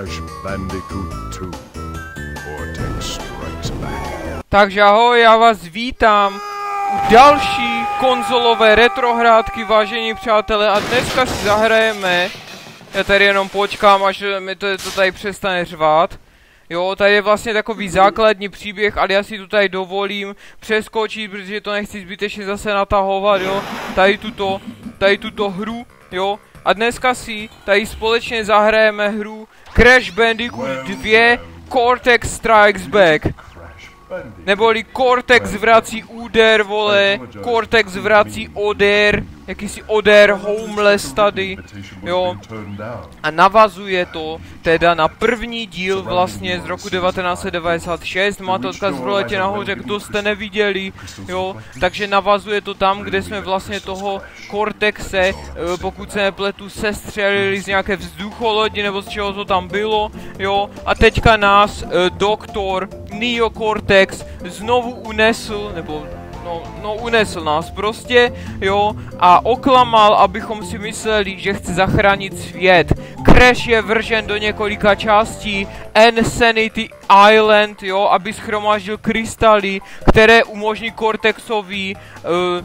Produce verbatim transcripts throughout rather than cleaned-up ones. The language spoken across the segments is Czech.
Crash Bandicoot two. Cortex Strikes Back. Takže ahoj, já vás vítám u další konzolové retrohrádky, vážení přátelé, a dneska si zahrajeme, já tady jenom počkám, až mi to, to tady přestane řvát. Jo, tady je vlastně takový základní příběh, ale já si tu tady dovolím přeskočit, protože to nechci zbytečně zase natahovat, jo. Tady tuto, tady tuto hru, jo. A dneska si tady společně zahrajeme hru Crash Bandicoot dva Cortex Strikes Back. Neboli Cortex vrací úder, vole, Cortex vrací odér, jakýsi odér homeless tady, jo. A navazuje to teda na první díl vlastně z roku devatenáct set devadesát šest, máte odkaz v roletě nahoře, kdo jste neviděli, jo. Takže navazuje to tam, kde jsme vlastně toho Cortexe, pokud se nepletu, sestřelili z nějaké vzducholodi, nebo z čeho to tam bylo, jo. A teďka nás doktor Neo Cortex znovu unesl, nebo no, no unesl nás prostě, jo, a oklamal, abychom si mysleli, že chce zachránit svět. Crash je vržen do několika částí, Insanity Island, jo, aby shromáždil krystaly, které umožní Cortexovi uh,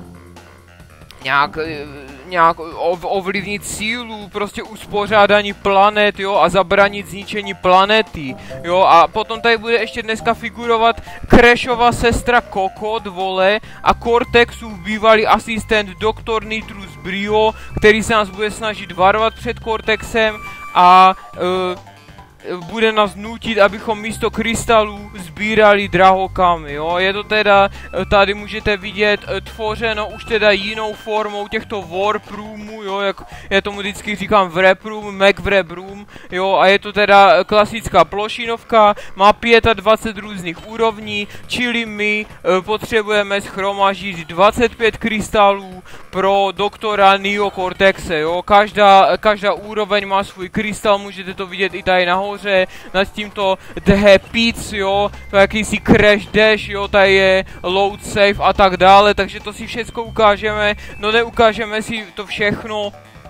nějak, nějak ov, ovlivnit sílu, prostě uspořádání planet, jo, a zabránit zničení planety, jo, a potom tady bude ještě dneska figurovat Crashova sestra Kokot, vole, a Cortexův bývalý asistent doktor Nitrus Brio, který se nás bude snažit varovat před Cortexem a uh, bude nás nutit, abychom místo krystalů sbírali drahokamy, jo. Je to teda, tady můžete vidět, tvořeno už teda jinou formou těchto warp roomů, jo, jak já tomu vždycky říkám wrap room, Mac wrap room, jo, a je to teda klasická plošinovka, má dvacet pět různých úrovní, čili my e, potřebujeme shromaždit dvacet pět krystalů pro doktora Neo Cortexe, jo. Každá, každá úroveň má svůj krystal, můžete to vidět i tady nahoře. Nad tímto The Pits, jo, to je jakýsi Crash Dash, jo, tady je Load Save a tak dále, takže to si všechno ukážeme, no neukážeme si to všechno,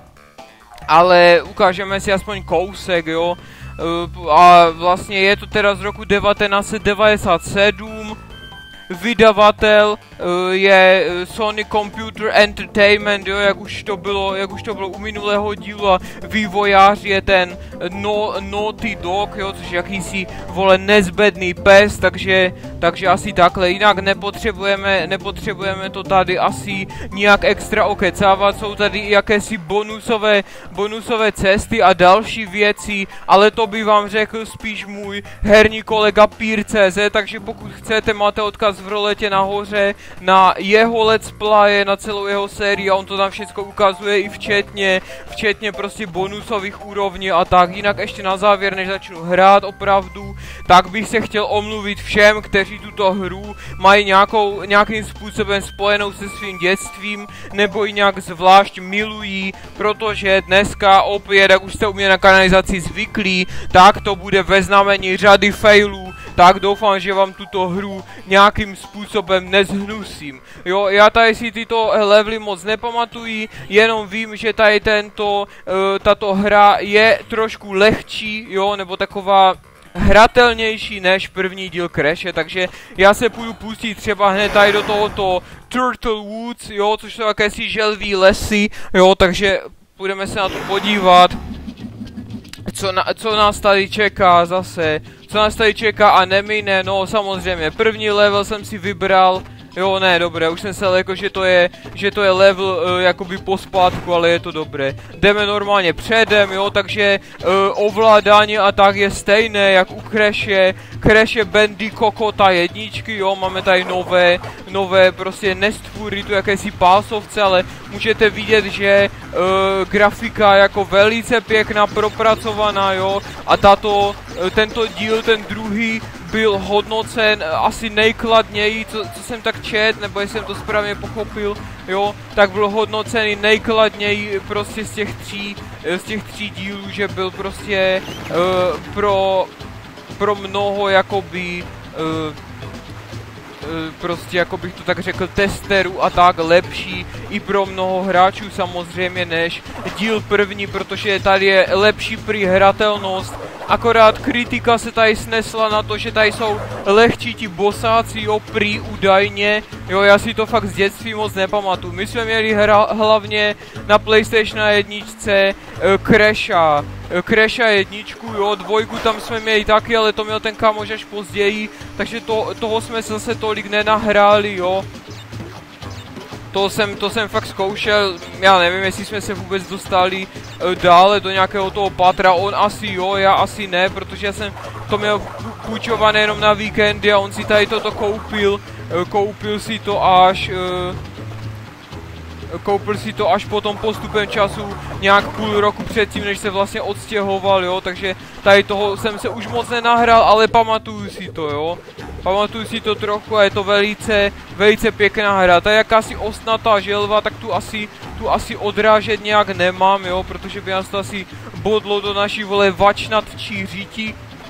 ale ukážeme si aspoň kousek, jo, a vlastně je to teda z roku devatenáct set devadesát sedm, vydavatel uh, je Sony Computer Entertainment, jo, jak už to bylo, jak už to bylo u minulého dílu, a vývojář je ten no, Naughty Dog, jo, což je jakýsi, vole, nezbedný pes, takže, takže asi takhle, jinak nepotřebujeme, nepotřebujeme to tady asi nijak extra okecávat, jsou tady i jakési bonusové, bonusové cesty a další věci, ale to by vám řekl spíš můj herní kolega Pír tečka cé zet, takže pokud chcete, máte odkaz v roletě nahoře na jeho let's play, na celou jeho sérii, a on to tam všechno ukazuje i včetně, včetně prostě bonusových úrovní a tak. Jinak ještě na závěr, než začnu hrát opravdu, tak bych se chtěl omluvit všem, kteří tuto hru mají nějakou, nějakým způsobem spojenou se svým dětstvím, nebo ji nějak zvlášť milují, protože dneska opět, jak už jste u mě na kanalizaci zvyklí, tak to bude ve znamení řady failů, tak doufám, že vám tuto hru nějakým způsobem nezhnusím. Jo, já tady si tyto levely moc nepamatuji, jenom vím, že tady tento, uh, tato hra je trošku lehčí, jo, nebo taková hratelnější než první díl Crashe, takže já se půjdu pustit třeba hned tady do tohoto Turtle Woods, jo, což jsou jakési želví lesy, jo, takže půjdeme se na to podívat. Co, na, co nás tady čeká zase, co nás tady čeká a nemine, no samozřejmě, první level jsem si vybral, jo, ne, dobré, už jsem se jako, že to je, že to je level uh, jakoby pospátku, ale je to dobré. Jdeme normálně předem, jo, takže uh, ovládání a tak je stejné, jak u Crashe, Crashe Bandicocota jedničky, jo, máme tady nové, nové prostě nestvůry, tu jakési pásovce, ale můžete vidět, že uh, grafika jako velice pěkná, propracovaná, jo, a tato, uh, tento díl, ten druhý, byl hodnocen asi nejkladněji, co, co jsem tak čet, nebo jestli jsem to správně pochopil, jo, tak byl hodnocený nejkladněji prostě z těch tří, z těch tří dílů, že byl prostě uh, pro, pro mnoho jakoby uh, prostě, jako bych to tak řekl, testerů a tak, lepší i pro mnoho hráčů samozřejmě než díl první, protože tady je lepší prý hratelnost, akorát kritika se tady snesla na to, že tady jsou lehčí ti bosáci, jo, prý údajně, jo, já si to fakt z dětství moc nepamatuju. My jsme měli hra, hlavně na PlayStation jedničce Crasha, Crasha jedničku, jo, dvojku tam jsme měli taky, ale to měl ten kámoš až později, takže to, toho jsme zase tolik nenahráli, jo. To jsem, to jsem fakt zkoušel, já nevím, jestli jsme se vůbec dostali uh, dále do nějakého toho patra, on asi jo, já asi ne, protože já jsem to měl půjčované jenom na víkendy a on si tady toto koupil, uh, koupil si to až... Uh, Koupil si to až potom postupem času, nějak půl roku předtím, než se vlastně odstěhoval, jo, takže tady toho jsem se už moc nenahrál, ale pamatuju si to, jo. Pamatuju si to trochu a je to velice, velice pěkná hra. Ta je jakási ostnatá želva, tak tu asi, tu asi odrážet nějak nemám, jo, protože by nás to asi bodlo do naší, vole, vačnatčí říti.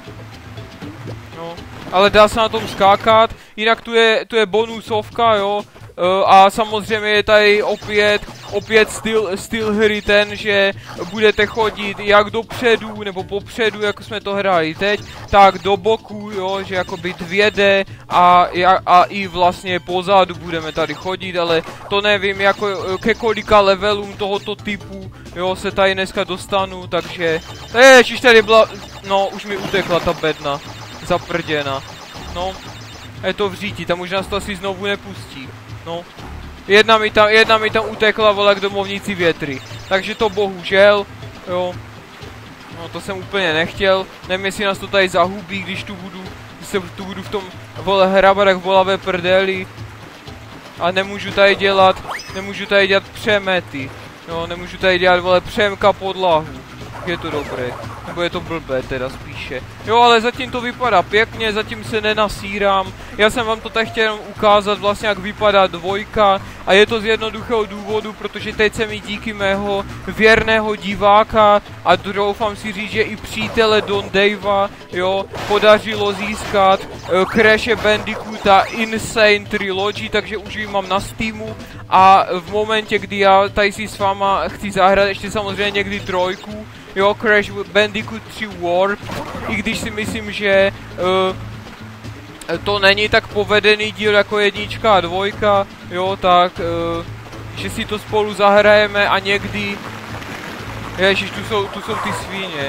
No, ale dá se na tom skákat, jinak tu je, tu je bonusovka, jo. Uh, a samozřejmě je tady opět, opět styl, styl hry ten, že budete chodit jak dopředu nebo popředu, jako jsme to hráli teď, tak do boku, jo, že jakoby dvě dé a, a i vlastně pozadu budeme tady chodit, ale to nevím, jako ke kolika levelům tohoto typu, jo, se tady dneska dostanu, takže, ježiš, tady byla, no, už mi utekla ta bedna, zaprděna, no, je to v říti, tam už nás to asi znovu nepustí. No, jedna mi tam, jedna mi tam utekla, vole, k domovnici větry. Takže to bohužel, jo. No, to jsem úplně nechtěl. Nevím, jestli nás to tady zahubí, když tu budu, když se tu budu v tom, vole, hrabat jak volavé prdeli. A nemůžu tady dělat, nemůžu tady dělat přemety. Jo, nemůžu tady dělat, vole, přemka podlahu. Je to dobré. Nebo je to blbé teda spíše. Jo, ale zatím to vypadá pěkně, zatím se nenasírám. Já jsem vám to tak chtěl jenom ukázat vlastně, jak vypadá dvojka. A je to z jednoduchého důvodu, protože teď se mi díky mého věrného diváka a doufám si říct, že i přítele Don Davea, jo, podařilo získat uh, Crash Bandicoota Insane Trilogy, takže už ji mám na Steamu. A v momentě, kdy já tady si s váma chci zahrát ještě samozřejmě někdy trojku, jo, Crash Bandicoot tři Warp, i když si myslím, že uh, to není tak povedený díl jako jednička a dvojka, jo, tak, uh, že si to spolu zahrajeme a někdy, ježiš, tu jsou, tu jsou ty svíně.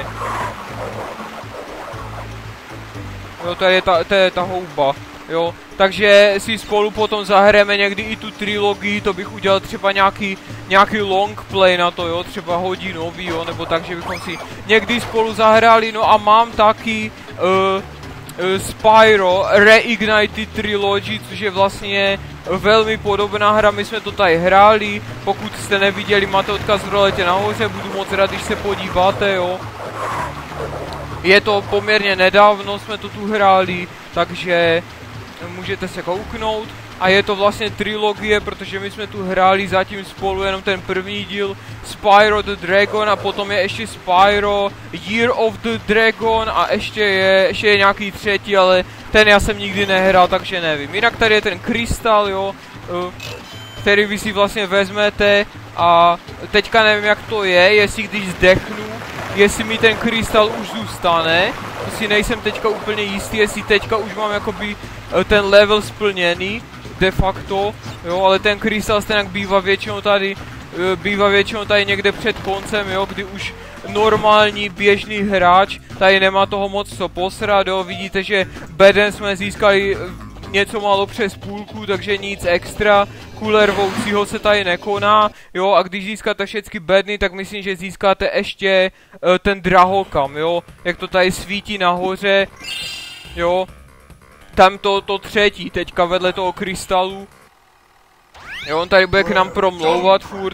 Jo, to je ta, to je ta houba, jo, takže si spolu potom zahrajeme někdy i tu trilogii, to bych udělal třeba nějaký, nějaký long play na to, jo, třeba hodinový, jo, nebo tak, že bychom si někdy spolu zahráli, no a mám taky uh, uh, Spyro Reignited Trilogy, což je vlastně velmi podobná hra, my jsme to tady hráli, pokud jste neviděli, máte odkaz v roletě nahoře, budu moc rád, když se podíváte, jo. Je to poměrně nedávno, jsme to tu hráli, takže můžete se kouknout. A je to vlastně trilogie, protože my jsme tu hráli zatím spolu jenom ten první díl Spyro the Dragon a potom je ještě Spyro Year of the Dragon a ještě je, ještě je nějaký třetí, ale ten já jsem nikdy nehrál, takže nevím. Jinak tady je ten krystal, jo, který vy si vlastně vezmete a teďka nevím, jak to je, jestli když zdechnu, jestli mi ten krystal už zůstane, to si nejsem teďka úplně jistý, jestli teďka už mám jakoby ten level splněný, de facto, jo, ale ten krystal stejně bývá většinou tady, bývá většinou tady někde před koncem, jo, kdy už normální běžný hráč tady nemá toho moc co posrat, jo, vidíte, že bedem jsme získali něco málo přes půlku, takže nic extra, kulervoucího se tady nekoná, jo, a když získáte všechny bedny, tak myslím, že získáte ještě uh, ten drahokam, jo, jak to tady svítí nahoře, jo, tam to, to třetí, teďka vedle toho krystalu, jo, on tady bude k nám promlouvat furt,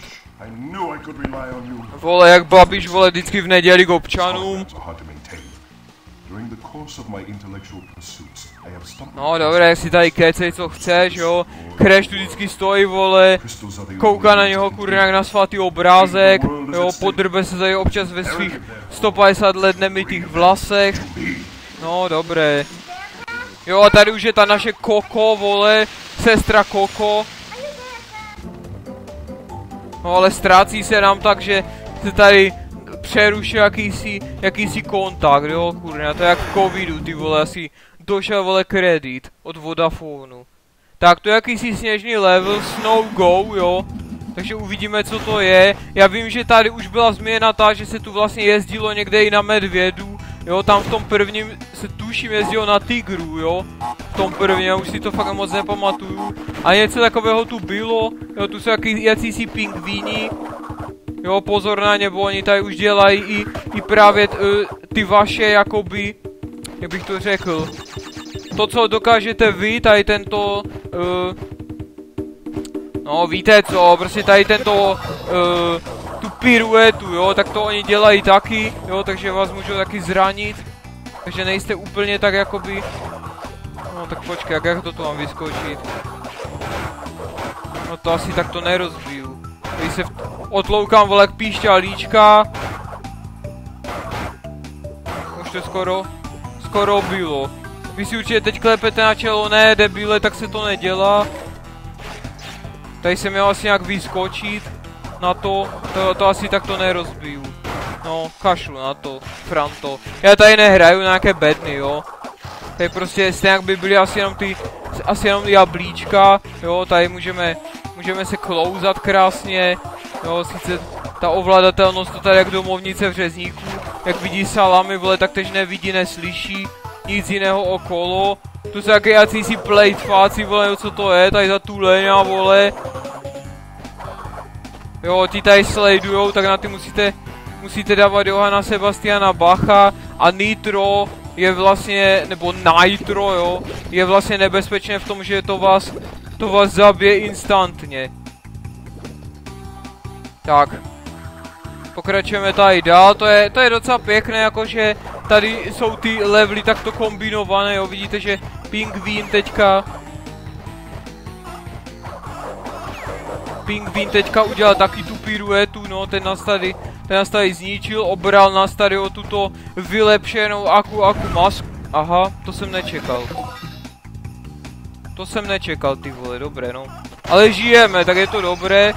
vole, jak Babiš, vole, vždycky v neděli k občanům. No dobré, jak si tady kecej, co chceš, jo. Crash tu vždycky stojí, vole, kouká na něho kurňa jak na svatý obrázek, jo, podrbe se tady občas ve svých sto padesát let nemytých vlasech. No dobré. Jo, a tady už je ta naše Koko, vole, sestra Koko. No ale ztrácí se nám tak, že se tady přerušil jakýsi, jakýsi kontakt, jo, kurňa, to je jak v covidu, ty vole, asi došel, vole, kredit od Vodafonu. Tak, to je jakýsi sněžný level, Snow Go, jo, takže uvidíme, co to je. Já vím, že tady už byla změna ta, že se tu vlastně jezdilo někde i na medvědu, jo, tam v tom prvním se tuším jezdilo na tygru, jo, v tom prvním, já už si to fakt moc nepamatuju. A něco takového tu bylo, jo, tu jsou jaký, jakýsi pingvíni. Jo, pozor na ně, bo oni tady už dělají i, i právě uh, ty vaše, jakoby, jak bych to řekl, to, co dokážete vy, tady tento, uh, no víte co, prostě tady tento, uh, tu piruetu, jo, tak to oni dělají taky, jo, takže vás můžou taky zranit, takže nejste úplně tak, jakoby, no tak počkej, jak, jak to tu mám vyskočit, no to asi tak to nerozbiju. Když se otloukám, vole, jak píšťalíčka. Už to skoro, skoro bylo. Vy si určitě teď klepete na čelo, ne, debile, tak se to nedělá. Tady jsem měl asi nějak vyskočit na to, to, to asi tak to nerozbiju. No, kašlu na to, Franto. Já tady nehraju na nějaké bedny, jo. Tady prostě stejně by byly asi jenom ty, asi jenom jablíčka, jo, tady můžeme, můžeme se klouzat krásně, jo, sice ta ovladatelnost to tady jak domovnice v řezníku, jak vidí salami, vole, tak tež nevidí, neslyší, nic jiného okolo, tu jsou jaké jacísi plejtfáci, vole, co to je, tady za tu leňa, vole. Jo, ty tady slejdujou, tak na ty musíte, musíte dávat Johana Sebastiana Bacha a Nitro je vlastně, nebo Nitro, jo, je vlastně nebezpečné v tom, že to vás, to vás zabije instantně. Tak. Pokračujeme tady dál, to je, to je docela pěkné, jakože tady jsou ty levely takto kombinované, jo, vidíte, že Pingvín teďka... Pingvín teďka udělal taky tu piruetu, no, ten nás tady, ten nás tady zničil, obral nás tady o tuto vylepšenou aku aku masku. Aha, to jsem nečekal. To jsem nečekal, ty vole, dobré, no. Ale žijeme, tak je to dobré.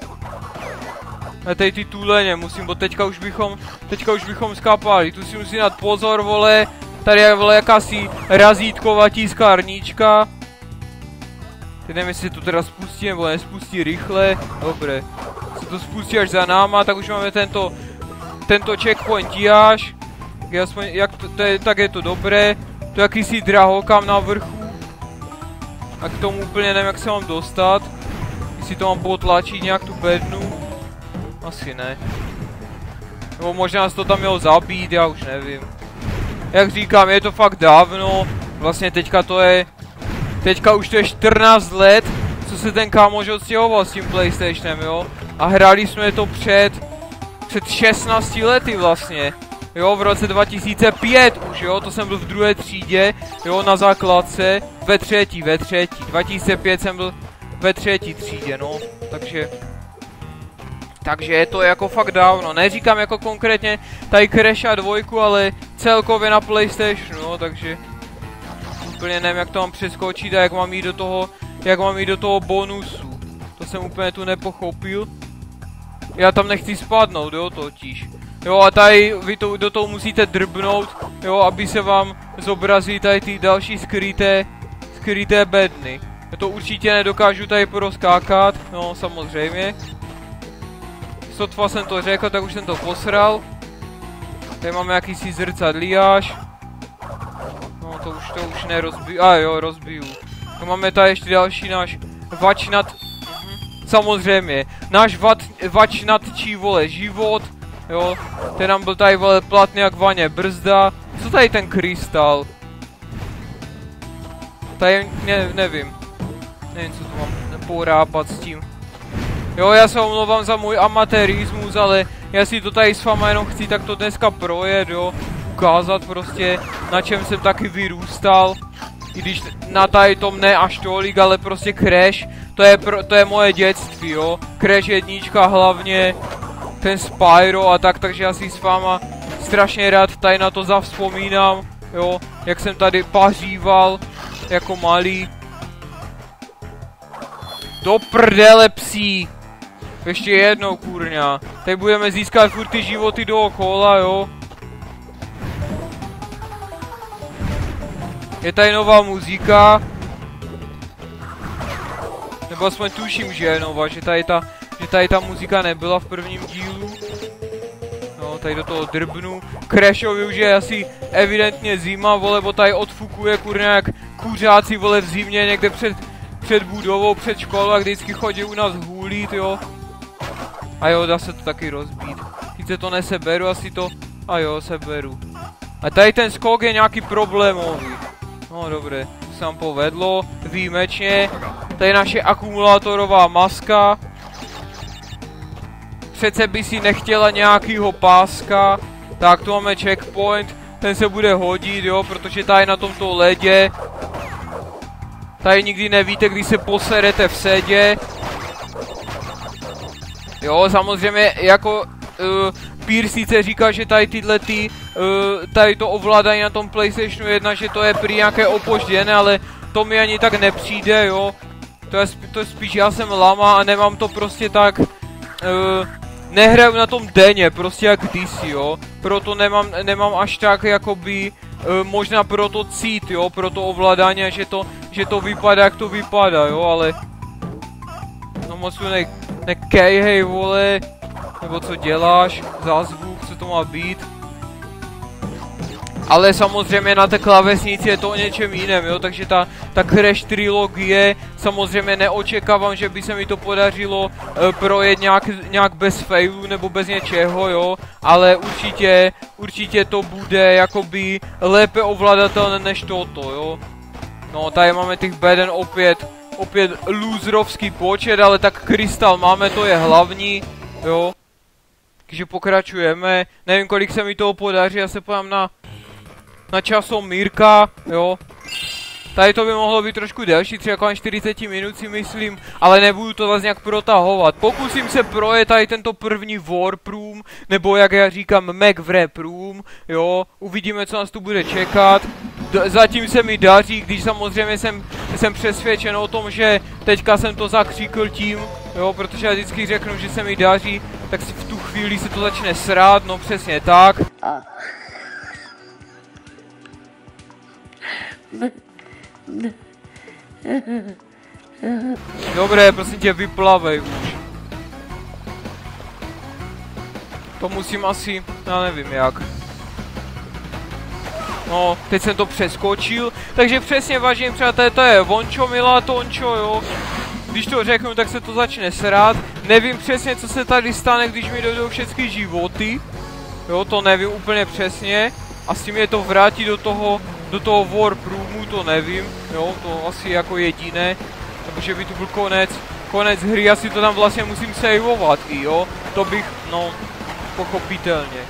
A tady ty tuleně musím, bo teďka už bychom, teďka už bychom skápali, tu si musím dát pozor, vole. Tady je, vole, jakási razítková tiskárnička. Teď nevím, jestli to teda spustí, nebo nespustí rychle. Dobré. Se to spustí až za náma, tak už máme tento, tento checkpoint až. Jak, aspoň, jak to, to je, tak je to dobré. To je jakýsi drahokam na vrchu. A k tomu úplně nevím, jak se mám dostat. Jestli to mám potlačit nějak tu bednu. Asi ne. Nebo možná se to tam mělo zabít, já už nevím. Jak říkám, je to fakt dávno. Vlastně teďka to je... Teďka už to je čtrnáct let, co se ten kámoš odstěhoval s tím PlayStationem, jo? A hráli jsme to před... Před šestnácti lety vlastně. Jo, v roce dva tisíce pět už, jo? To jsem byl v druhé třídě, jo, na základce. Ve třetí, ve třetí. dva tisíce pět jsem byl ve třetí třídě, no. Takže... Takže je to jako fakt dávno. Neříkám jako konkrétně tady Crasha dvojku, ale celkově na PlayStationu, no, takže... Úplně nevím, jak to mám přeskočit a jak mám jít do toho, jak mám jít do toho bonusu. To jsem úplně tu nepochopil. Já tam nechci spadnout, jo, totiž. Jo, a tady vy to, do toho musíte drbnout, jo, aby se vám zobrazí tady ty další skryté, skryté bedny. Já to určitě nedokážu tady proskákat, no, samozřejmě. Sotva jsem to řekl, tak už jsem to posral. Tady máme jakýsi zrcadlíjáš. No to už, to už nerozbiju, a jo, rozbiju. No, máme tady ještě další náš vačnat, mhm. Samozřejmě, náš vat, vačnatčí, vole, život, jo, ten nám byl tady, vole, platný jak vaně brzda. Co tady ten krystal? Tady, ne, nevím, nevím, co tu mám porápat s tím. Jo, já se omlouvám za můj amatérismus, ale já si to tady s váma jenom chci tak to dneska projet, jo. Ukázat prostě, na čem jsem taky vyrůstal. I když na tady tom ne až tolik, ale prostě Crash, to je, pro, to je moje dětství, jo. Crash jednička hlavně, ten Spyro a tak, takže já si s váma strašně rád tady na to zavzpomínám, jo. Jak jsem tady paříval, jako malý. Do prdele, psí! Ještě jednou, kurňa. Teď budeme získat furt ty životy dookola, jo? Je tady nová muzika. Nebo aspoň tuším, že je nová, že tady ta, že tady ta muzika nebyla v prvním dílu. No, tady do toho drbnu. Crashovi už je asi evidentně zima, vole, bo tady odfukuje, kurňa, jak kuřáci, vole, v zimě někde před, před budovou, před školou a vždycky chodí u nás hůlit, jo. A jo, dá se to taky rozbít. Sice to neseberu, asi to... A jo, seberu. A tady ten skok je nějaký problémový. No dobré, to se nám povedlo, výjimečně. Tady naše akumulátorová maska. Přece by si nechtěla nějakýho páska. Tak tu máme checkpoint, ten se bude hodit, jo, protože tady na tomto ledě. Tady nikdy nevíte, kdy se poserete v sedě. Jo, samozřejmě jako... Uh, Pír sice říká, že tady tyhle ty, uh, tady to ovládání na tom PlayStationu jedna, že to je prý nějaké opožděné, ale to mi ani tak nepřijde, jo. To je, to je spíš, já jsem lama a nemám to prostě tak, uh, nehraju na tom denně, prostě jak kdysi, jo. Proto nemám, nemám až tak, jakoby, uh, možná pro to cít, jo, pro to ovládání, že to, že to vypadá, jak to vypadá, jo, ale... No moc tu ne, nekejhej, vole. Nebo co děláš, za zvuk, co to má být. Ale samozřejmě na té klávesnici je to o něčem jiném, jo, takže ta, ta Crash trilogie, samozřejmě neočekávám, že by se mi to podařilo e, projet nějak, nějak bez failů nebo bez něčeho, jo, ale určitě, určitě to bude jakoby lépe ovladatelné než toto, jo. No, tady máme těch beden opět, opět loserovský počet, ale tak krystal máme, to je hlavní, jo. Takže pokračujeme, nevím kolik se mi toho podaří, já se podám na, na časomírka, jo. Tady to by mohlo být trošku delší, třeba kolem čtyřicet minut si myslím, ale nebudu to vlastně nějak protahovat. Pokusím se projet tady tento první Warp Room, nebo jak já říkám McWrap Room, jo. Uvidíme, co nás tu bude čekat. D zatím se mi daří, když samozřejmě jsem, jsem přesvědčen o tom, že teďka jsem to zakříkl tím, jo, protože já vždycky řeknu, že se mi daří, tak si v tu chvíli se to začne srát, no přesně tak. Dobré, prosím tě, vyplavej už. To musím asi, já nevím jak. No, teď jsem to přeskočil, takže přesně, vážení přátelé, to je Vončo, milá Tončo, jo. Když to řeknu, tak se to začne srát. Nevím přesně, co se tady stane, když mi dojdou všechny životy. Jo, to nevím úplně přesně. Asi mě to vrátí do toho, do toho Warp Roomu, to nevím. Jo, to asi jako jediné. Nebo že by tu byl konec, konec hry, asi to tam vlastně musím saveovat i, jo. To bych, no, pochopitelně.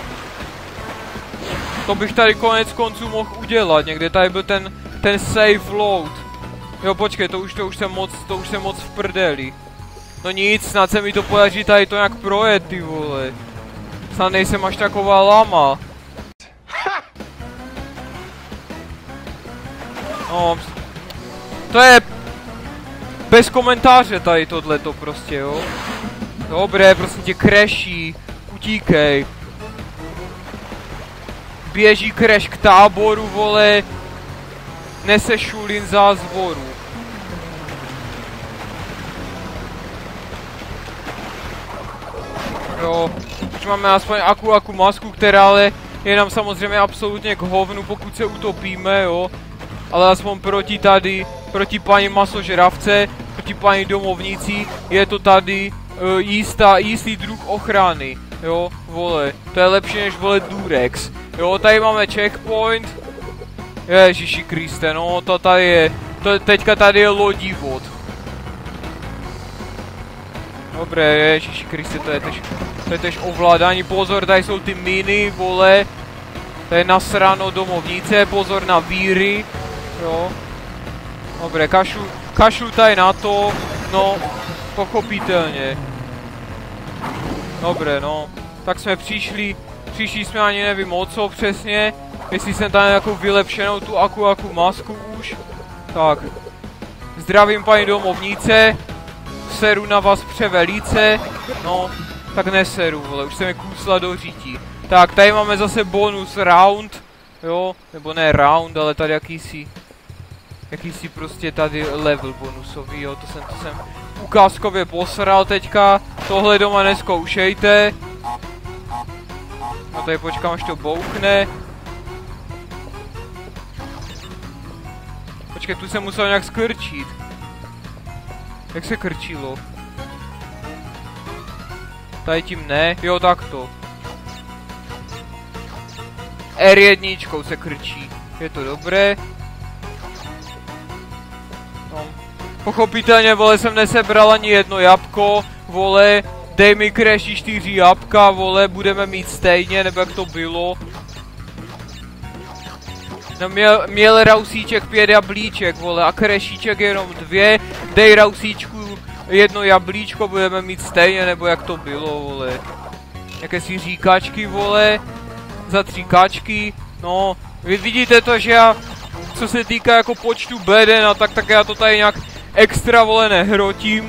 To bych tady konec konců mohl udělat, někde tady byl ten, ten save load. Jo, počkej, to už, to už jsem moc, to už jsem moc v prdeli. No nic, snad se mi to podaří tady to nějak projet, ty vole. Snad nejsem až taková lama. No, to je bez komentáře tady tohleto prostě, jo. Dobré, prosím tě, crashí, utíkej. Běží crash k táboru, vole. Nese šulin zázvoru. Jo, už máme aspoň aku aku masku, která ale je nám samozřejmě absolutně k hovnu, pokud se utopíme, jo. Ale aspoň proti tady, proti paní masožravce, proti paní domovnici, je to tady uh, jistá, jistý druh ochrany, jo, vole. To je lepší než, vole, Durex. Jo, tady máme checkpoint. Ježiši Kriste, no to tady je, to, teďka tady je lodivod. Dobré, ježiši Kriste, to je tež, to je tež ovládání, pozor, tady jsou ty miny, vole. To je nasráno domovnice, pozor na víry, jo. Dobré, kašu, kašu tady na to, no, pochopitelně. Dobré, no, tak jsme přišli, přišli jsme ani nevím o co přesně. Jestli jsem tam nějakou vylepšenou tu aku aku masku už. Tak. Zdravím paní domovnice. Seru na vás převelice. No, tak neseru, vole, už se mi kusla do řítí. Tak, tady máme zase bonus round. Jo, nebo ne round, ale tady jakýsi... Jakýsi prostě tady level bonusový, jo, to jsem, to jsem ukázkově posral teďka. Tohle doma nezkoušejte. No tady počkám, až to bouchne. Počkej, tu jsem musel nějak skrčit. Jak se krčilo? Tady tím ne, jo takto. R jedna se krčí, je to dobré. No. Pochopitelně, vole, jsem nesebral ani jedno jabko, vole, dej mi kreší čtyři jabka, vole, budeme mít stejně, nebo jak to bylo. No měl, měl Rausíček pět jablíček, vole, a krešíček jenom dvě, dej Rausíčku jedno jablíčko, budeme mít stejně, nebo jak to bylo, vole. Jaké si říkačky, vole, za tři kačky, no, vy vidíte to, že já, co se týká jako počtu beden a tak, tak já to tady nějak extra, vole, nehrotím.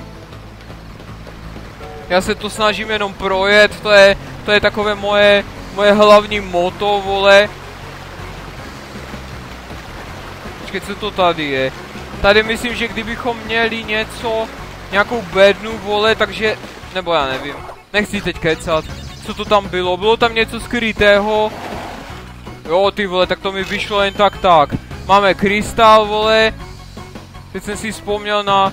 Já se to snažím jenom projet, to je, to je takové moje, moje hlavní motto, vole. Počkej, co to tady je? Tady myslím, že kdybychom měli něco, nějakou bednu, vole, takže, nebo já nevím, nechci teď kecat. Co to tam bylo? Bylo tam něco skrytého? Jo, ty vole, tak to mi vyšlo jen tak tak. Máme krystal, vole. Teď jsem si vzpomněl na...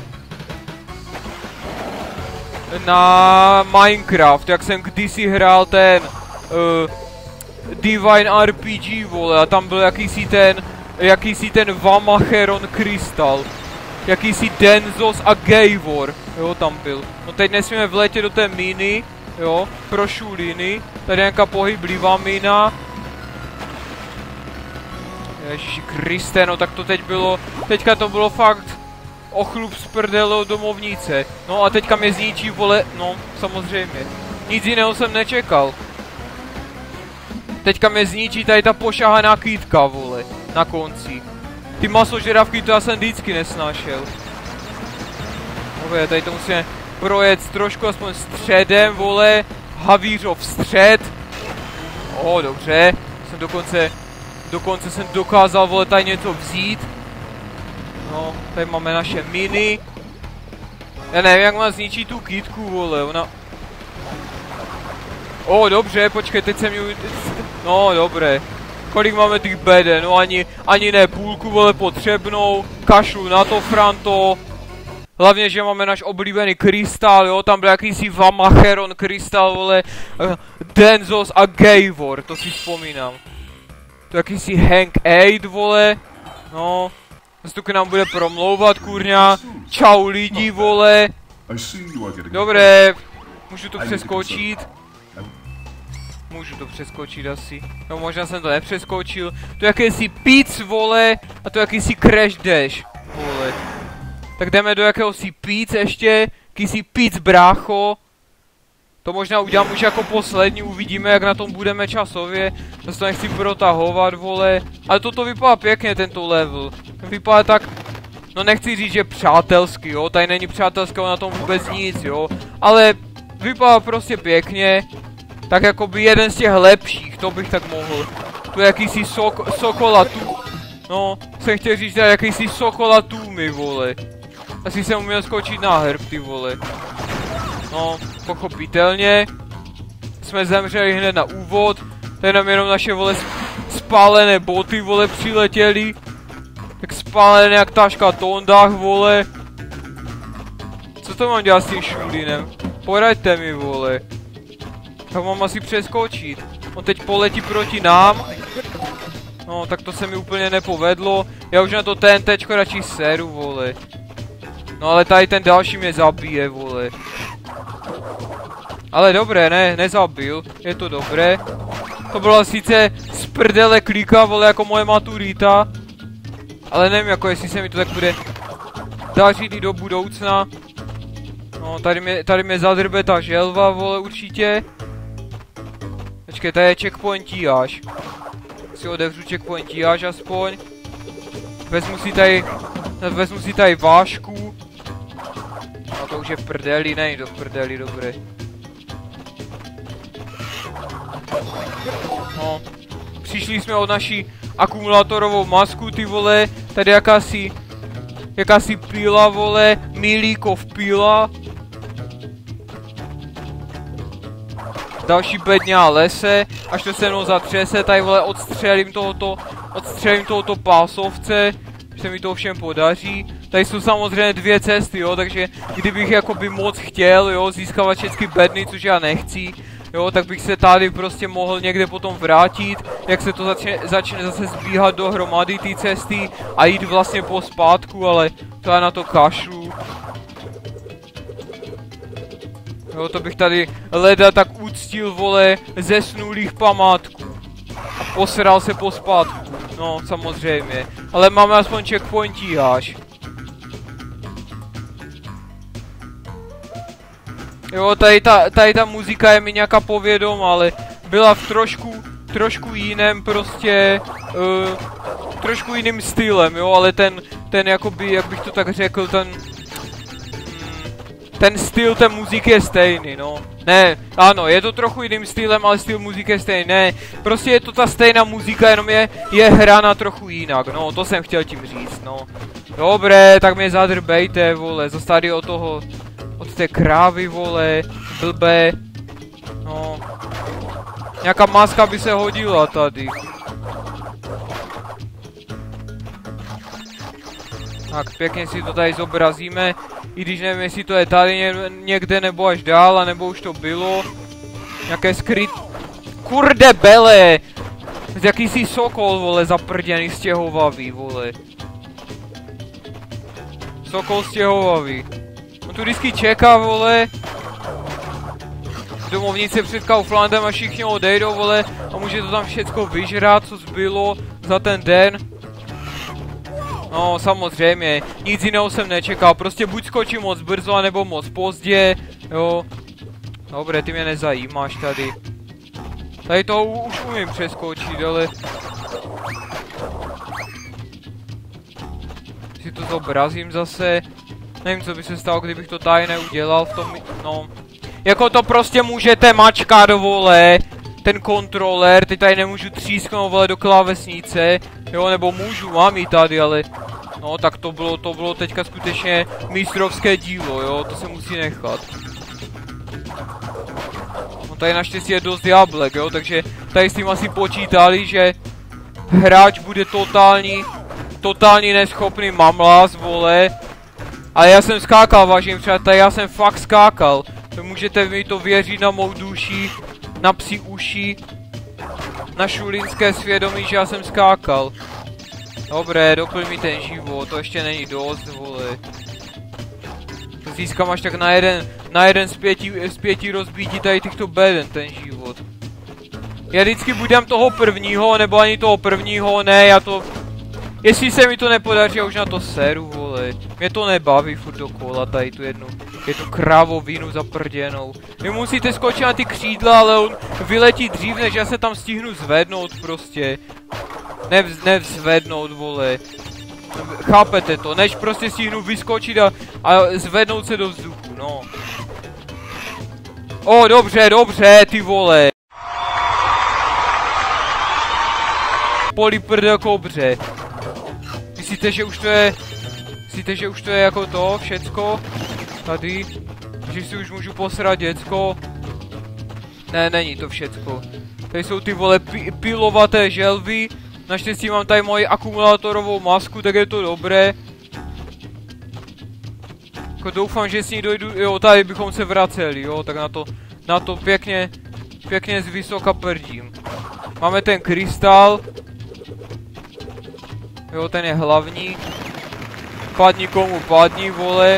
Na Minecraft, jak jsem kdysi hrál ten... Uh, Divine R P G, vole, a tam byl jakýsi ten... Jakýsi ten Vamacheron krystal. Jakýsi Denzos a Gavor. Jo, tam byl. No teď nesmíme vletět do té miny. Jo, pro šuliny. Tady nějaká pohyblivá mina. Ježiši Kriste, no tak to teď bylo, teďka to bylo fakt ochlup z prdele od domovnice. No a teďka mě zničí, vole, no samozřejmě. Nic jiného jsem nečekal. Teďka mě zničí tady ta pošahaná kytka, vole, na konci. Ty masožeravky to já jsem vždycky nesnášel. Dobře, tady to musíme projet trošku aspoň středem, vole. Havířov střed. O, dobře. Jsem dokonce, dokonce jsem dokázal, vole, tady něco vzít. No, tady máme naše miny. Já nevím, jak mám zničit tu kytku, vole, ona... O, dobře, počkej, teď jsem ju... No, dobré. Kolik máme těch beden? No ani, ani ne půlku, vole, potřebnou. Kašlu na to, Franto. Hlavně, že máme náš oblíbený krystal, jo, tam byl jakýsi Vamacheron krystal, vole, uh, Denzos a Gavor, to si vzpomínám. To jakýsi Hank Aid, vole, no, zase tu k nám bude promlouvat, kurňa, čau lidi, vole. Dobré, můžu to přeskočit? Můžu to přeskočit asi, no možná jsem to nepřeskočil, to jakýsi Pizz, vole, a to jakýsi Crash Dash, vole. Tak jdeme do jakéhosi Pizz ještě, jakýsi Pizz, brácho. To možná udělám už jako poslední, uvidíme, jak na tom budeme časově. Zase to nechci protahovat, vole. Ale toto vypadá pěkně, tento level. Vypadá tak, no nechci říct, že přátelsky, jo. Tady není přátelského na tom vůbec nic, jo. Ale vypadá prostě pěkně. Tak jako by jeden z těch lepších, to bych tak mohl. Tu je jakýsi sok, Sokola tu. No, jsem chtěl říct, že jakýsi Sokola Tumi, vole. Asi jsem uměl skočit na herb, ty vole. No, pochopitelně. Jsme zemřeli hned na úvod. Tady nám jenom naše, vole, spálené boty, vole, přiletěly. Tak spálené jak taška tondách, vole. Co to mám dělat s tím šulinem? Poraďte mi, vole. Tak mám asi přeskočit. On teď poletí proti nám. No, tak to se mi úplně nepovedlo. Já už na to T N Tčko radši seru, vole. No ale tady ten další mě zabije, vole. Ale dobré, ne, nezabil. Je to dobré. To byla sice z prdele klika, vole, jako moje maturita. Ale nevím, jako jestli se mi to tak bude dařit i do budoucna. No, tady mě, tady mě zadrbe ta želva, vole, určitě. Počkej, tady je checkpointíáž. Si odevřu checkpointíáž aspoň. Vezmu si tady Vezmu si tady vášku. No to už je v prdeli, není to v prdeli, dobré. No. Přišli jsme od naší akumulátorovou masku, ty vole. Tady jakási... Jakási píla, vole. Milíkov píla. Další bedňa lese. Až to se mnou zatřese, tady vole odstřelím tohoto... Odstřelím tohoto pásovce. Se mi to všem podaří. Tady jsou samozřejmě dvě cesty, jo, takže kdybych jakoby moc chtěl, jo, získávat všechny bedny, což já nechci, jo, tak bych se tady prostě mohl někde potom vrátit, jak se to začne, začne zase zbíhat dohromady ty cesty a jít vlastně po zpátku, ale to já na to kašlu. Jo, to bych tady leda tak uctil, vole, zesnulých památků. A posral se po zpátku. No, samozřejmě. Ale máme aspoň checkpointíháš. Jo, tady ta, tady ta muzika je mi nějaká povědomá, ale byla v trošku, trošku jiném prostě, uh, trošku jiným stylem, jo, ale ten, ten jakoby, jak bych to tak řekl, ten, ten styl té muziky je stejný, no. Ne, ano, je to trochu jiným stylem, ale styl muziky je stejný, ne, prostě je to ta stejná muzika, jenom je, je hrána trochu jinak, no, to jsem chtěl tím říct, no. Dobré, tak mě zadrbejte, vole, zase tady od toho, od té krávy, vole, blbé, no. Nějaká maska by se hodila tady. Tak, pěkně si to tady zobrazíme, i když nevím, jestli to je tady někde, nebo až dál, nebo už to bylo. Nějaké skryt... Kurde bele! Jakýsi sokol, vole, zaprděný, stěhovavý, vole. Sokol stěhovavý. On tu vždycky čeká, vole. Domovnice před Kauflandem a všichni odejdou, vole. A může to tam všecko vyžrát, co zbylo za ten den. No, samozřejmě, nic jiného jsem nečekal, prostě buď skočím moc brzo, anebo moc pozdě, jo. Dobré, ty mě nezajímáš tady. Tady to už umím přeskočit, ale... Si to zobrazím zase. Nevím, co by se stalo, kdybych to tady neudělal v tom, no. Jako to prostě můžete mačkat, vole. Ten kontroler, teď tady nemůžu třísknout, vole, do klávesnice. Jo, nebo můžu, mám ji tady, ale... No, tak to bylo, to bylo teďka skutečně mistrovské dílo, jo, to se musí nechat. No tady naštěstí je dost jablek, jo, takže tady s tím asi počítali, že hráč bude totální, totální neschopný mamlas, vole. Ale já jsem skákal, vážení přátelé, já jsem fakt skákal. Můžete mi to věřit na mou duši, na psí uši, na šulinské svědomí, že já jsem skákal. Dobré, doplň mi ten život, to ještě není dost, vole. To získám až tak na jeden, na jeden z pěti, z pěti rozbítí tady těchto beden, ten život. Já vždycky budem toho prvního, nebo ani toho prvního, ne, já to... Jestli se mi to nepodaří, já už na to seru, vole. Mě to nebaví furt dokola, tady tu jednu, jednu krávovinu zaprděnou. Vy musíte skočit na ty křídla, ale on vyletí dřív, než já se tam stihnu zvednout prostě. Nev, nevzvednout, vole. Chápete to, než prostě stihnu vyskočit a, a zvednout se do vzduchu, no. O, dobře, dobře, ty vole. Poliprdel kobře. Myslíte, že už to je... Myslíte, že už to je jako to, všecko? Tady. Že si už můžu posrat děcko. Ne, není to všecko. Tady jsou ty vole pi pilovaté želvy. Naštěstí mám tady moji akumulátorovou masku, tak je to dobré. Jako doufám, že s ní dojdu, jo, tady bychom se vraceli, jo, tak na to, na to pěkně, pěkně z vysoka prdím. Máme ten krystal. Jo, ten je hlavní. Padni komu padni, vole.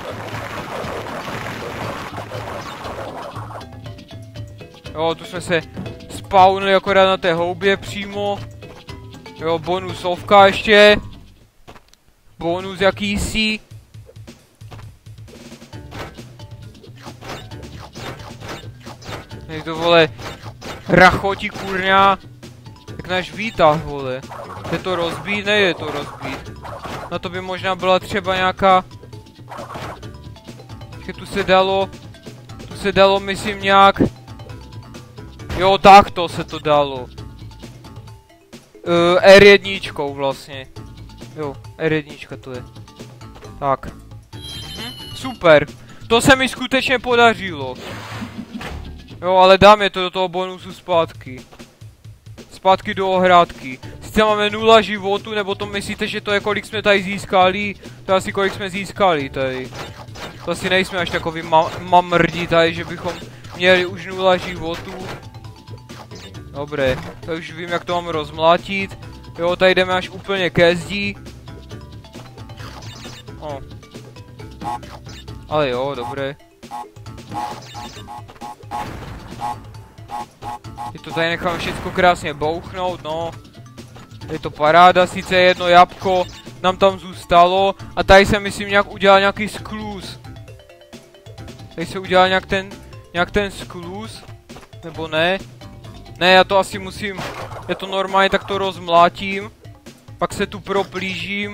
Jo, tu jsme se spawnili akorát na té houbě přímo. Jo, bonusovka ještě. Bonus jakýsi. Je to, vole, rachoti kurňa. Jak náš výtah, vole. Je to rozbít? Nejde to rozbít. Na to by možná byla třeba nějaká... Počkej, tu se dalo... Tu se dalo, myslím, nějak... Jo, takto se to dalo. Uh, R jedna vlastně. Jo, R jedna to je. Tak. Mhm, super. To se mi skutečně podařilo. Jo, ale dáme to do toho bonusu zpátky. Zpátky do ohrádky. Sice máme nula životu, nebo to myslíte, že to je kolik jsme tady získali? To je asi kolik jsme získali tady. To asi nejsme až takový ma mamrdi tady, že bychom měli už nula životu. Dobré, to už vím, jak to mám rozmlátit. Jo, tady jdeme až úplně ke zdi. O. Ale jo, dobré. Je to tady nechám všechno krásně bouchnout, no. Je to paráda, sice jedno jabko nám tam zůstalo. A tady jsem myslím nějak udělal nějaký skluz. Tady se udělal nějak ten, nějak ten skluz. Nebo ne? Ne, já to asi musím, já to normálně takto rozmlátím. Pak se tu proplížím.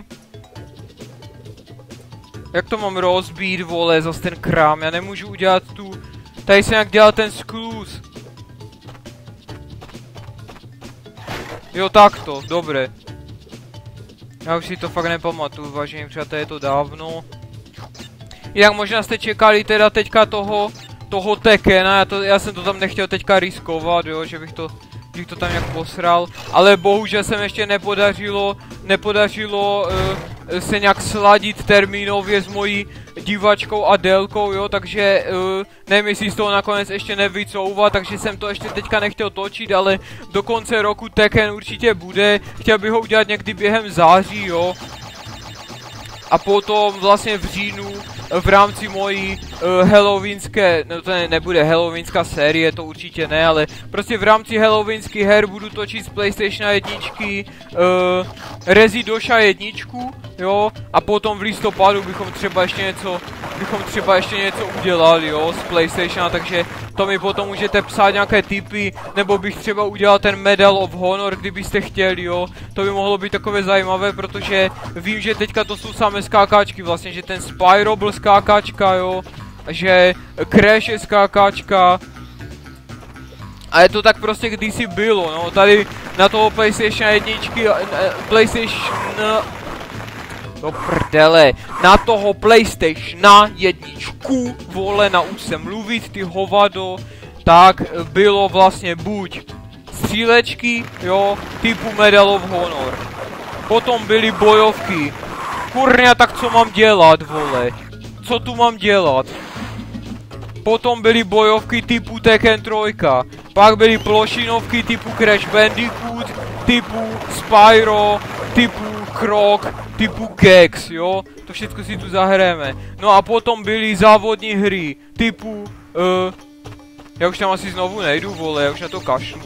Jak to mám rozbít, vole, zas ten krám, já nemůžu udělat tu... Tady se nějak dělal ten skluz. Jo, takto, dobré. Já už si to fakt nepamatuju, vážení přátelé, je to dávno. Jinak možná jste čekali teda teďka toho, toho Tekena, já, to, já jsem to tam nechtěl teďka riskovat, jo, že bych to, bych to tam nějak posral. Ale bohužel jsem ještě nepodařilo, nepodařilo uh, se nějak sladit termínově s mojí divačkou Adélkou, jo, takže uh, nevím, jestli z toho nakonec ještě nevycouvat, takže jsem to ještě teďka nechtěl točit, ale do konce roku Tekken určitě bude, chtěl bych ho udělat někdy během září, jo. A potom vlastně v říjnu v rámci mojí uh, halloweenské, no to ne, nebude halloweenská série, to určitě ne, ale prostě v rámci halloweenských her budu točit z PlayStation jedničky uh, Rezidosha jedničku, jo, a potom v listopadu bychom třeba ještě něco, bychom třeba ještě něco udělali, jo, z PlayStationa, takže to mi potom můžete psát nějaké tipy, nebo bych třeba udělal ten Medal of Honor, kdybyste chtěli, jo, to by mohlo být takové zajímavé, protože vím, že teďka to jsou samé skákačky, vlastně, že ten Spyro byl skákačka, jo, že Crash je skákačka. A je to tak prostě kdysi bylo, no, tady na toho PlayStation jedničky, PlayStation... Do prdele, na toho PlayStation jedničku, vole, nauč se mluvit, ty hovado, tak bylo vlastně buď střílečky, jo, typu Medal of Honor. Potom byly bojovky. Kurňa, tak co mám dělat, vole? Co tu mám dělat? Potom byly bojovky typu Tekken tři. Pak byly plošinovky typu Crash Bandicoot, typu Spyro, typu Croc, typu Gex, jo? To všechno si tu zahrajeme. No a potom byly závodní hry typu... Uh, já už tam asi znovu nejdu, vole, já už na to kašlu.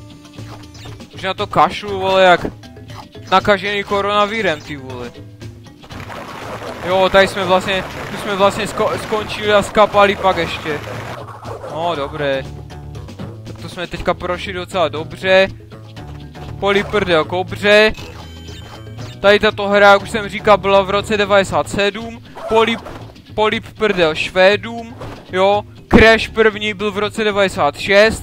Už na to kašlu, vole, jak nakažený koronavírem, ty vole. Jo, tady jsme vlastně, tu jsme vlastně sko skončili a skapali pak ještě. No, dobré. Tak to jsme teďka prošli docela dobře. Poliprdel kobře. Tady tato hra, jak už jsem říkal, byla v roce devadesát sedm. Polip, polip prdel Švédům. Jo, Crash první byl v roce devadesát šest.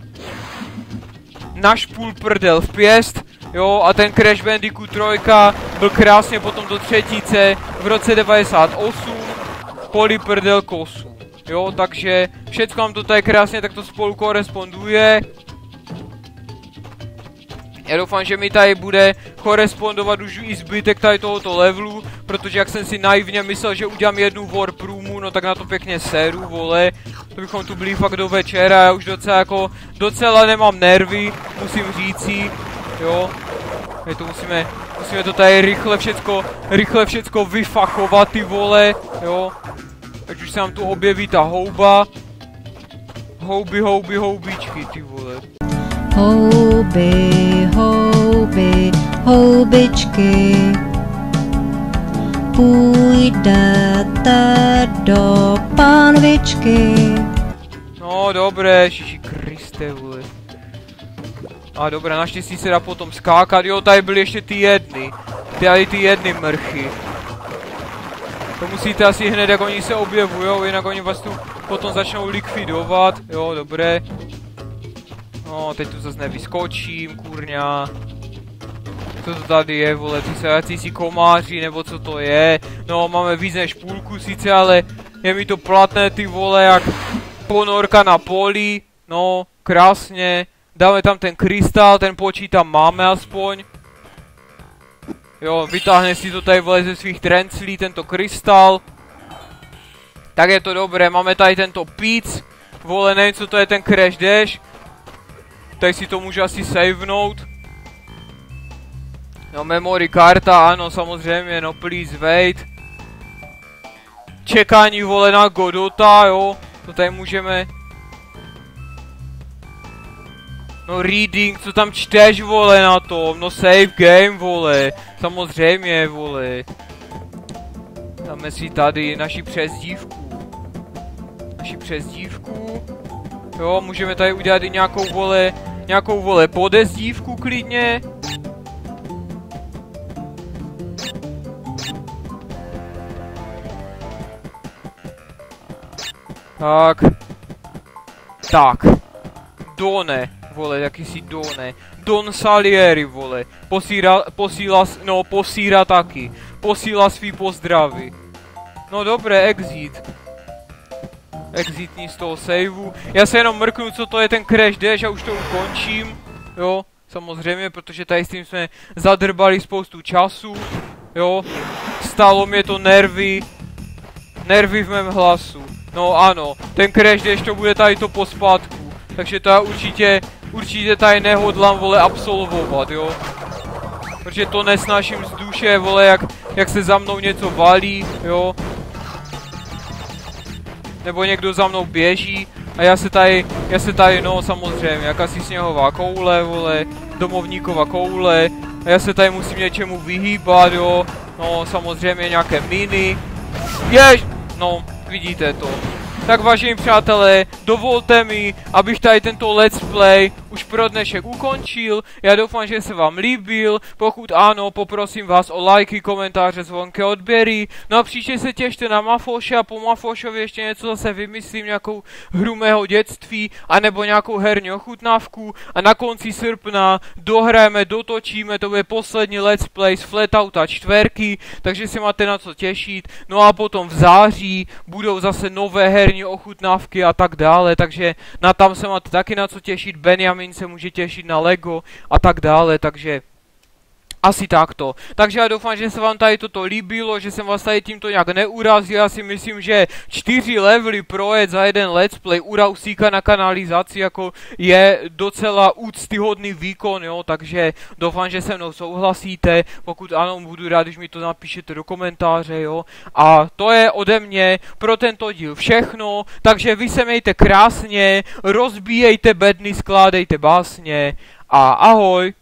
Naš půl prdel v pěst. Jo, a ten Crash Bandicoot tři byl krásně potom do třetíce v roce devadesát osm. Poliprdel kosu. Jo, takže všecko nám to tady krásně takto spolu koresponduje. Já doufám, že mi tady bude korespondovat už i zbytek tady tohoto levelu, protože jak jsem si naivně myslel, že udělám jednu warp roomu, no tak na to pěkně séru, vole. To bychom tu byli fakt do večera, já už docela jako, docela nemám nervy, musím říci, jo. My to musíme, musíme to tady rychle všecko, rychle všecko vyfachovat, ty vole, jo. Ať už se nám tu objeví ta houba. Houby, houby, houbičky, ty vole. Houby, houby, houbičky, půjdete do pánvičky. No dobré, Ježíši Kriste, vole. A dobré, naštěstí se dá potom skákat. Jo, tady byly ještě ty jedny. Tady ty jedny mrchy. To musíte asi hned, jak oni se objevujou, jinak oni vás tu potom začnou likvidovat. Jo, dobré. No, teď tu zase nevyskočím, kurňa. Co to tady je, vole, ty se si komáři, nebo co to je. No, máme víc než půlku sice, ale je mi to platné, ty vole, jak ponorka na poli. No, krásně. Dáme tam ten krystal, ten počítam máme aspoň. Jo, vytáhne si to tady, vole, ze svých trenclí, tento krystal. Tak je to dobré, máme tady tento píc. Vole, nevím, co to je ten crash dash. Tady si to můžu asi savenout. No, memory karta, ano, samozřejmě, no please wait. Čekání, vole, na Godota, jo. To tady můžeme. No reading, co tam čteš, vole, na tom? No save game, vole. Samozřejmě, vole. Dáme si tady naši přezdívku. Naši přezdívku. Jo, můžeme tady udělat i nějakou, vole, nějakou, vole, podezdívku klidně. Tak. Tak. Done, vole, jakýsi Done. Don Salieri, vole. Posíra, posíla, no, posíra taky. Posíla svý pozdravy. No dobré, exit. Exitní z toho saveu. Já se jenom mrknu, co to je ten crash dash a už to ukončím. Jo, samozřejmě, protože tady s tím jsme zadrbali spoustu času. Jo, stálo mě to nervy. Nervy v mém hlasu. No ano, ten crash dash to bude tady to pospátku. Takže to já určitě, určitě tady nehodlám, vole, absolvovat, jo. Protože to nesnáším z duše, vole, jak, jak se za mnou něco valí, jo. Nebo někdo za mnou běží a já se tady, já se tady, no samozřejmě, jakási sněhová koule, vole, domovníková koule. A já se tady musím něčemu vyhýbat, jo. No samozřejmě nějaké miny. Jež, no, vidíte to. Tak vážení přátelé, dovolte mi, abych tady tento let's play už pro dnešek ukončil. Já doufám, že se vám líbil. Pokud ano, poprosím vás o lajky, komentáře, zvonké odběry. No a příště se těšte na Mafoše a po Mafošovi ještě něco zase vymyslím, nějakou hru mého dětství, anebo nějakou herní ochutnávku. A na konci srpna dohrajeme, dotočíme, to bude poslední let's play z Flatouta čtverky, takže se máte na co těšit. No a potom v září budou zase nové herní ochutnávky a tak dále, takže na tam se máte taky na co těšit. Benjamin se může těšit na Lego a tak dále, takže asi takto. Takže já doufám, že se vám tady toto líbilo, že jsem vás tady tímto nějak neurazil. Já si myslím, že čtyři levely projet za jeden let's play u Rausíka na kanalizaci jako je docela úctyhodný výkon, jo, takže doufám, že se mnou souhlasíte. Pokud ano, budu rád, když mi to napíšete do komentáře, jo. A to je ode mě pro tento díl všechno, takže vy se mějte krásně, rozbíjejte bedny, skládejte básně a ahoj.